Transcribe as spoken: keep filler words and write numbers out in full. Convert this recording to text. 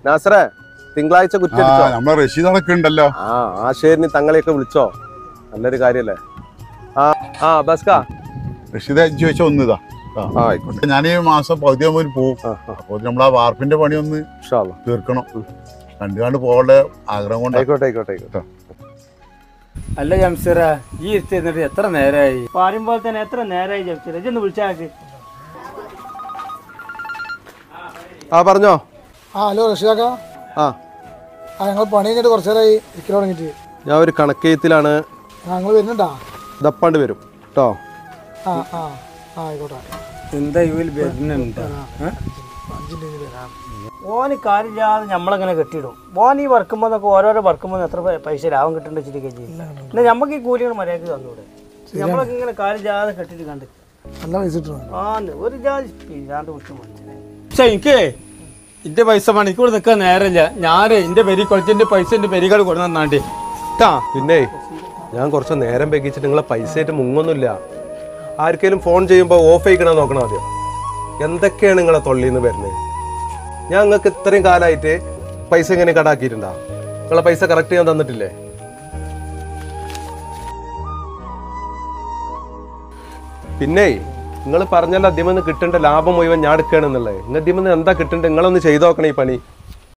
നാസറേ തിങ്കളാഴ്ച കുറ്റിയടിച്ചോ? നമ്മളെ റഷീദ് അടക്കുണ്ടല്ലോ. ആ ആശേരിനി തങ്ങളെയൊക്കെ വിളിച്ചോ? നല്ലൊരു കാര്യല്ലേ? ആ ആ ബസ്കാ റഷീദ് ചോദിച്ചാൽ ഒന്നിതാ. ആയിക്കോട്ടെ. ഞാൻ ഈ മാസം പകുതി ആകുമ്പോൾ പോവും. അപ്പോൾ നമ്മളാ വാർപ്പിന്റെ പണി ഒന്ന് തീർക്കണം. കണ്ടുകാണ്ട് പോകേണ്ട ആഗ്രഹം കൊണ്ട്. ആയിക്കോട്ടെ ആയിക്കോട്ടെ ആയിക്കോട്ടെ. അല്ല ജംഷീറ, ഈ ഇരുന്നിട്ട് എത്ര നേരമായി? പറയുമ്പോൾ തന്നെ എത്ര നേരമായി ജംഷീറ? ഇതൊന്ന് വിളിച്ചാൽ. ആ പറഞ്ഞോ. ആ ഹലോ റഷീദാക്ക. ആ ആ ഞങ്ങൾ പണി കഴിഞ്ഞിട്ട് കുറച്ചു നേരമായി ഇരിക്കൽ തുടങ്ങിയിട്ട്. ഞാൻ ഒരു കണക്കെഴുത്തിലാണ്. ഞങ്ങൾ വരുന്നുണ്ടാ? ദപ്പാണ്ട് വരും കേട്ടോ. ആ ആ ആ ആയിക്കോട്ടെ. എന്താ ഇവൽ വരുന്നുണ്ട്? ഓന് കാര്യമില്ലാതെ നമ്മളങ്ങനെ കെട്ടിയിടും. ഓൻ ഈ വർക്കുമ്പോൾ എന്നൊക്കെ ഓരോരോ വർക്കുമ്പോൾ എത്ര പൈസ ലാഭം കിട്ടേണ്ട വെച്ചിട്ട് എന്നാൽ നമുക്ക് ഈ കൂലികൾ മര്യാദക്ക് തന്നൂടെ? നമ്മളൊക്കെ ഇങ്ങനെ കാര്യമില്ലാതെ കെട്ടിട്ട് കണ്ട് നല്ല പൈസ കിട്ടും. ആ ഒരു ജാതി ഇല്ലാണ്ട് വിട്ടു മനസ്സിലായി. പക്ഷെ എനിക്ക് എന്റെ പൈസ മണിക്കൂർ നിൽക്കാൻ നേരമില്ല. ഞാൻ എന്റെ പെരി കൊളത്തിന്റെ പൈസ എന്റെ പെരികൾ കൊടുത്തു തന്നാണ്ട് കേട്ടാ. പിന്നെ ഞാൻ കുറച്ച് നേരം വെക്കിച്ചിട്ട് നിങ്ങളെ പൈസ ആയിട്ട് മുങ്ങൊന്നുമില്ല. ആർക്കെങ്കിലും ഫോൺ ചെയ്യുമ്പോൾ ഓഫ് ആയിക്കണ നോക്കണം ആദ്യം. എന്തൊക്കെയാണ് നിങ്ങളെ തൊള്ളിന്ന് വരുന്നത്? ഞാൻ നിങ്ങൾക്ക് ഇത്രയും കാലമായിട്ട് പൈസ എങ്ങനെ കടാക്കിയിട്ടുണ്ടാ? നിങ്ങളെ പൈസ കറക്റ്റ് ഞാൻ തന്നിട്ടില്ലേ? പിന്നെ നിങ്ങൾ പറഞ്ഞല്ലോ അതിമെന്ന് കിട്ടേണ്ട ലാഭം മുഴുവൻ ഞാൻ എടുക്കുകയാണെന്നുള്ളത്. നിങ്ങൾ അതിമെന്ന് എന്താ കിട്ടേണ്ടത്? നിങ്ങളൊന്ന് ചെയ്തു നോക്കണം ഈ പണി.